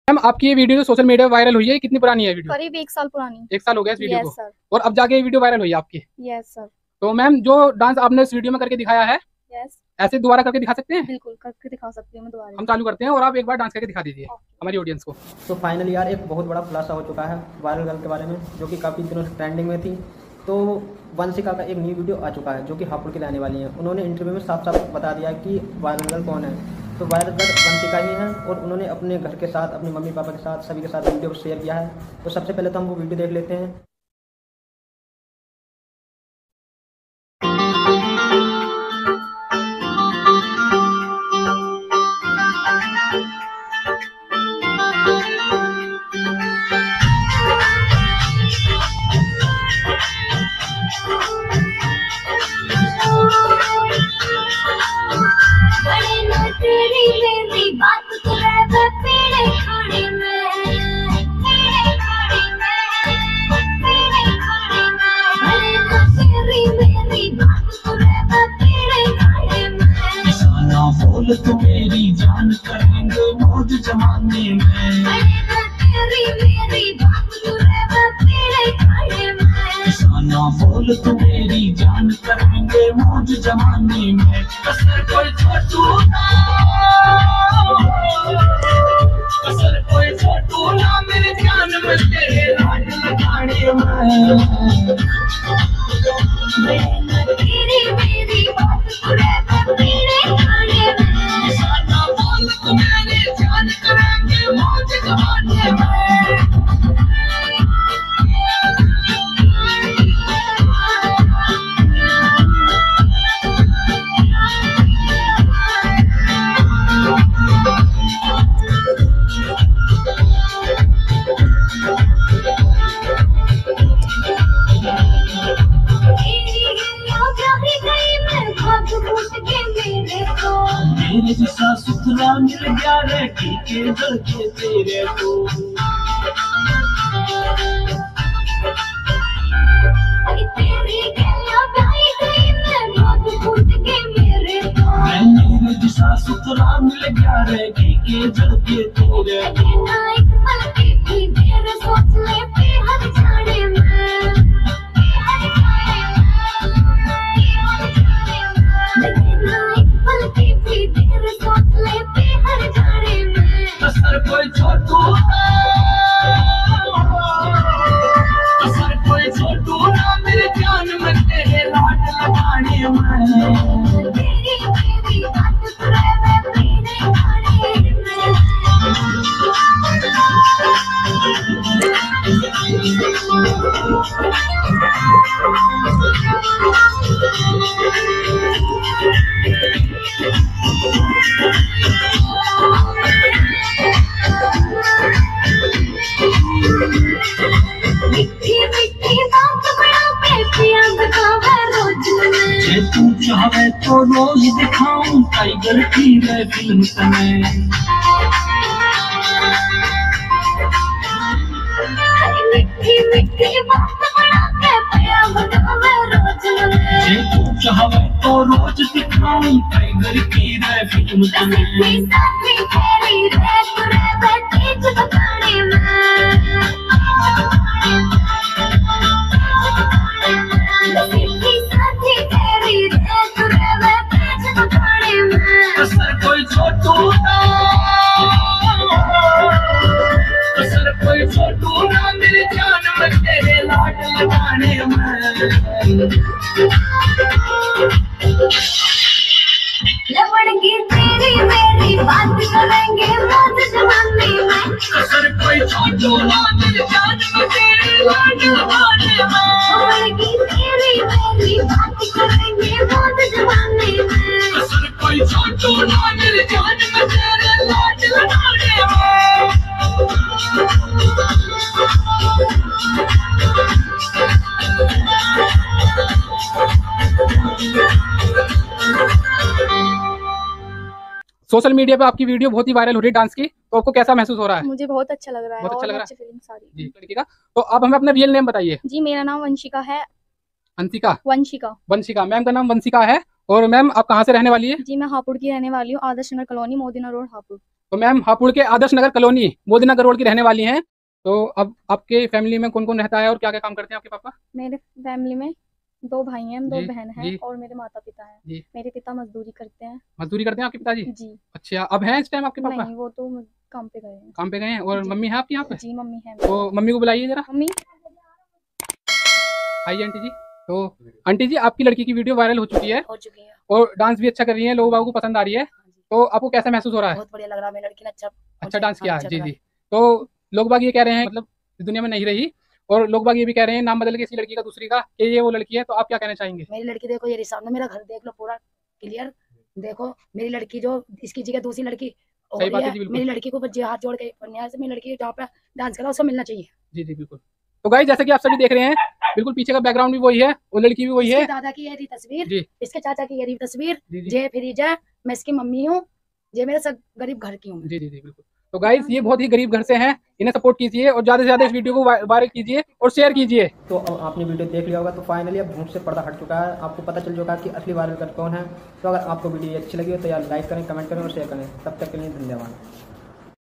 Ma'am आपकी ये video जो सोशल मीडिया में वायरल हुई है कितनी पुरानी है वीडियो? करीब 1 साल पुरानी। 1 साल हो गया इस वीडियो को? सर। और अब जाके ये वीडियो वायरल हुई है आपकी? Yes sir. तो मैम जो डांस आपने इस वीडियो में करके दिखाया है, यस ऐसे दोबारा करके दिखा सकते हैं? बिल्कुल करके दिखा सकती हूँ मैं दोबारा। हम चालू करते हैं और आप एक बार डांस करके दिखा दीजिए हमारी ऑडियंस को। तो फाइनली यार एक बहुत बड़ा खुलासा हो चुका है वायरल गर्ल के बारे में, जो कि काफ़ी दिनों से ट्रेंडिंग में थी। तो वंशिका का एक न्यू वीडियो आ चुका है जो कि हापुड़ की रहने वाली है। उन्होंने इंटरव्यू में साफ साफ बता दिया कि वायरल गर्ल कौन है। तो वायरल गर्ल वंशिका ही है और उन्होंने अपने घर के साथ, अपने मम्मी पापा के साथ, सभी के साथ वीडियो शेयर किया है। तो सबसे पहले तो हम वो वीडियो देख लेते हैं। बोल तो मेरी जान करेंगे मौज जमाने में, किसाना बोल तो मेरी जान करेंगे मौज जमाने में। कसर कोई छोटू ना, कसर कोई छोटू ना मेरी जान में तेरे लाड लगाने में। मेरी बात किसाना बोल तो मेरी जान करेंगे मौज जमाने में। मेरे जैसा सुथरा मिल गया रे के लड़के तेरे को। मेरे जैसा सुथरा मिल गया रे के लड़के तेरे को। कसर कोई छोटू ना, कसर कोई छोटू ना मेरे जान में तेरे लाड लगाने में। तू चाहे तो रोज दिखाऊं टाइगर की रे फिल्म समय। तू चाहे तो रोज दिखाऊं टाइगर की रे फिल्म समय। कसर कोई छोटू ना, कसर कोई छोटू ना मेरी जान में तेरे लाड लगाने में। लवड़गी तेरी मेरी बात करेंगे मौज जमाने में। कसर कोई छोटू ना मेरी जान में तेरे लाड लगाने में। लवड़गी तेरी मेरी बात करेंगे मौज जमाने में। कसर कोई छोटू ना मेरी जान में तेरे लाड लगाने में। सोशल मीडिया पे आपकी वीडियो बहुत ही वायरल हो रही है डांस की, तो आपको कैसा महसूस हो रहा है? मुझे बहुत अच्छा लग रहा है। बहुत अच्छा लग रहा है फीलिंग्स आ रही जी लड़की का। तो आप हमें अपना रियल नेम बताइए। जी मेरा नाम वंशिका है। अंशिका? वंशिका। वंशिका मैम का नाम वंशिका है। और मैम आप कहाँ से रहने वाली है? जी मैं हापुड़ की रहने वाली हूँ, आदर्श नगर कॉलोनी, मोदीना रोड, हापुड़। तो मैम हापुड़ के आदर्श नगर कॉलोनी मोदीनगर रोड की रहने वाली हैं। तो अब आपके फैमिली में कौन कौन रहता है और क्या क्या काम करते हैं आपके पापा? मेरे फैमिली में 2 भाई हैं, 2 जी, बहन हैं जी। और मेरे माता पिता हैं। जी। मेरे पिता मजदूरी करते हैं। मजदूरी करते हैं आपके पिताजी? जी। अच्छा, अब हैं इस टाइम आपके पापा? नहीं, वो तो काम पे गए हैं। काम पे गए हैं। और जी। मम्मी है आपकी यहाँ पे? जी, मम्मी है। तो मम्मी को बुलाइए जरा। मम्मी, आइए आंटी जी। तो आंटी जी, आपकी लड़की की वीडियो वायरल हो चुकी है हो चुकी है। और डांस भी अच्छा कर रही है, लोगों बागों को पसंद आ रही है। हाँ जी, तो आपको कैसा महसूस हो रहा है? बहुत बढ़िया लग रहा है। मेरी लड़की ने अच्छा डांस किया है। अच्छा जी लगा। जी। तो लोग बाग ये कह रहे हैं मतलब इस दुनिया में नहीं रही, और लोग बाग ये भी कह रहे हैं नाम बदल के इसी लड़की का दूसरी का कि ये वो लड़की है। तो आप क्या कहना चाहेंगे? मेरी लड़की देखो, ये सामने मेरा घर देख लो पूरा क्लियर। देखो मेरी लड़की जो इसकी जगह दूसरी लड़की हो सही रही बात है है। जी, बिल्कुल। मेरी लड़की को हाथ जोड़ के न्याय से मेरी लड़की जहाँ पे डांस करा उसको मिलना चाहिए। जी जी बिल्कुल। तो गाइस, जैसा कि आप सभी देख रहे हैं, बिल्कुल पीछे का बैकग्राउंड भी वही है और लड़की भी वही है। इसके दादा की ये रही तस्वीर, जी इसके चाचा की ये रही तस्वीर। जी जी जय फिर जय, मैं इसकी मम्मी हूँ। ये मेरे सब गरीब घर की हूँ। जी जी जी बिल्कुल। तो गाइस, ये बहुत ही गरीब घर से हैं, इन्हें सपोर्ट कीजिए और ज़्यादा से ज़्यादा इस वीडियो को वायरल कीजिए और शेयर कीजिए। तो अब आपने वीडियो देख लिया होगा। तो फाइनली अब भूत से पर्दा हट चुका है, आपको पता चल चुका है कि असली वायरल कर कौन है। तो अगर आपको वीडियो अच्छी लगी हो तो यार लाइक करें, कमेंट करें और शेयर करें। तब तक के लिए धन्यवाद।